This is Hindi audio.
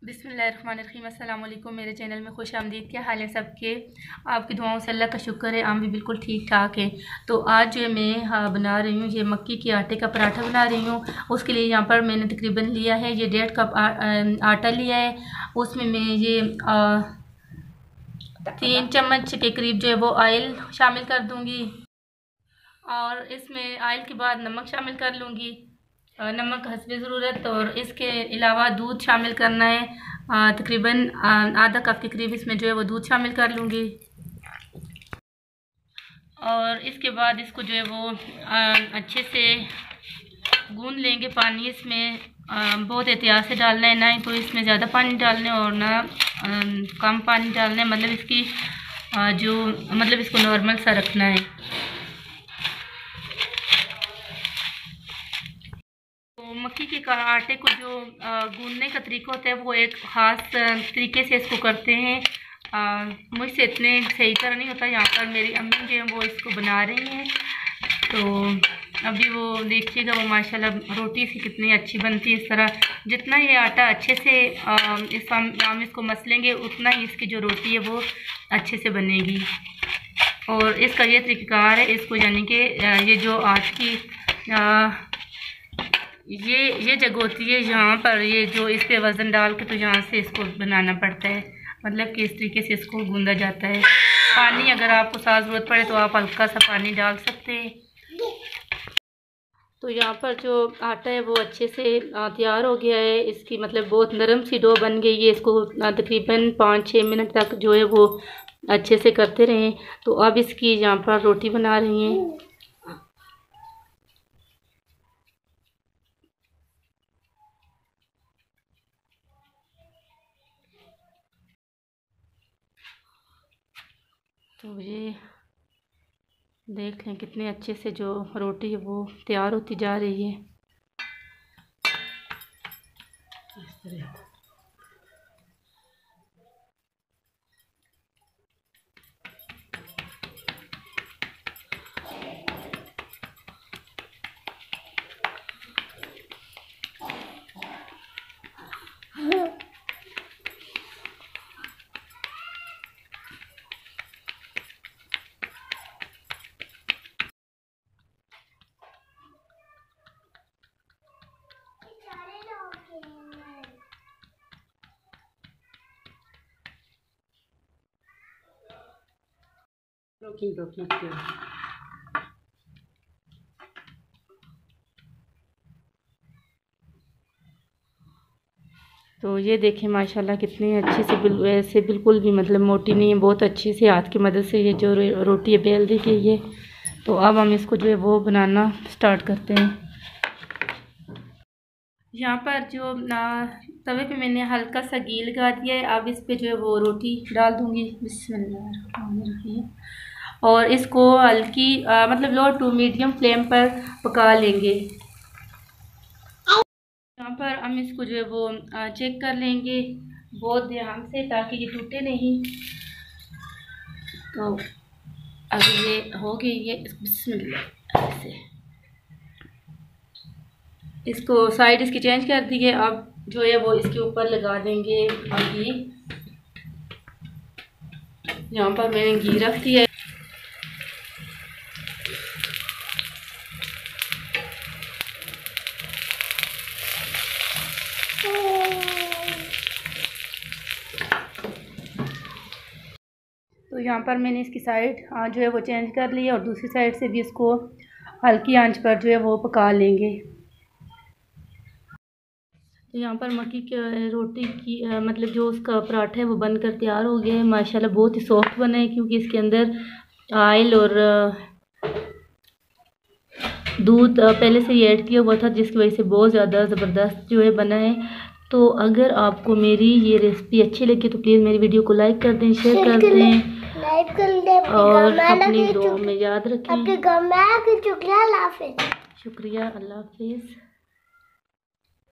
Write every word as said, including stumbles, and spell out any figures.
बिस्मिल्लाहिर्रहमानिर्रहीम। अस्सलाम वालेकुम। मेरे चैनल में खुश आमदीद। क्या हाल है सबके? आपकी दुआओं से अल्लाह का शुक्र है, हम भी बिल्कुल ठीक ठाक है। तो आज जो मैं हाँ बना रही हूँ ये मक्की के आटे का पराठा बना रही हूँ। उसके लिए यहाँ पर मैंने तकरीबन लिया है ये डेढ़ कप आटा लिया है। उसमें मैं ये आ, तीन चम्मच के करीब जो है वो ऑयल शामिल कर दूँगी और इसमें ऑयल के बाद नमक शामिल कर लूँगी, नमक हस्बे ज़रूरत। और इसके अलावा दूध शामिल करना है, तकरीबन आधा कप के करीब इसमें जो है वो दूध शामिल कर लूँगी। और इसके बाद इसको जो है वो आ, अच्छे से गूंद लेंगे। पानी इसमें आ, बहुत एहतियात से डालना है, ना ही तो इसमें ज़्यादा पानी डालना है और ना आ, कम पानी डालना है। मतलब इसकी आ, जो मतलब इसको नॉर्मल सा रखना है। मक्की के आटे को जो गूंदने का तरीका होता है वो एक ख़ास तरीके से इसको करते हैं। मुझसे इतने सही तरह नहीं होता। यहाँ पर मेरी अम्मी जो है वो इसको बना रही हैं, तो अभी वो देखिएगा वो माशाल्लाह रोटी से कितनी अच्छी बनती है। इस तरह जितना ये आटा अच्छे से आ, इस हम इसको मसलेंगे उतना ही इसकी जो रोटी है वो अच्छे से बनेगी। और इसका ये तरीक़ाकार है, इसको यानी कि ये जो आज की आ, ये ये जगह होती है यहाँ पर ये जो इस पे वज़न डाल के तो यहाँ से इसको बनाना पड़ता है। मतलब कि इस तरीके से इसको गूंदा जाता है। पानी अगर आपको साथ ज़रूरत पड़े तो आप हल्का सा पानी डाल सकते हैं। तो यहाँ पर जो आटा है वो अच्छे से तैयार हो गया है। इसकी मतलब बहुत नरम सी डो बन गई है। इसको तकरीबन पाँच छः मिनट तक जो है वो अच्छे से करते रहें। तो अब इसकी यहाँ पर रोटी बना रही हैं। तो ये देख लें कितने अच्छे से जो रोटी है वो तैयार होती जा रही है। इस तरह रोकी रोकी तो ये देखें माशाल्लाह कितनी अच्छी से बिल ऐसे बिल्कुल भी मतलब मोटी नहीं है, बहुत अच्छी से हाथ की मदद से ये जो रोटी है बेल दी गई है। तो अब हम इसको जो है वो बनाना स्टार्ट करते हैं। यहाँ पर जो तवे पे मैंने हल्का सा घी लगा दिया है। अब इस पे जो है वो रोटी डाल दूँगी। बिस्मिल्लाहिर्रहमानिर्रहीम। और इसको हल्की मतलब लो टू मीडियम फ्लेम पर पका लेंगे। यहाँ पर हम इसको जो है वो चेक कर लेंगे बहुत ध्यान से ताकि ये टूटे नहीं। तो अभी ये हो गई है। बिस्मिल्लाह से इसको साइड इसकी चेंज कर दी है। अब जो है वो इसके ऊपर लगा देंगे घी। यहाँ पर मैंने घी रख दिया है। तो यहाँ पर मैंने इसकी साइड जो है वो चेंज कर ली है और दूसरी साइड से भी इसको हल्की आंच पर जो है वो पका लेंगे। तो यहाँ पर मक्की की रोटी की आ, मतलब जो उसका पराठा है वो बनकर तैयार हो गया है। माशाल्लाह बहुत ही सॉफ्ट बना है क्योंकि इसके अंदर ऑयल और दूध पहले से ही ऐड किया हुआ था, जिसकी वजह से बहुत ज़्यादा ज़बरदस्त जो है बना है। तो अगर आपको मेरी ये रेसिपी अच्छी लगी तो प्लीज़ मेरी वीडियो को लाइक कर दें, शेयर कर दें और अपनी दुआ में याद रखें। शुक्रिया, अल्लाह हाफिज़।